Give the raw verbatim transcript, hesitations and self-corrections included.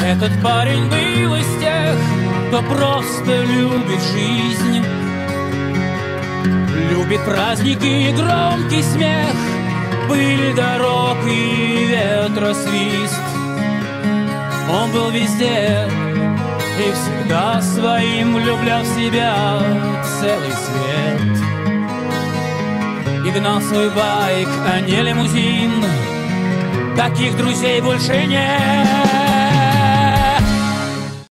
Этот парень был из тех, кто просто любит жизнь, любит праздники и громкий смех, пыль дорог и ветросвист. Он был везде и всегда своим влюблял в себя целый свет. И гнал свой байк, а не лимузин. Таких друзей больше нет.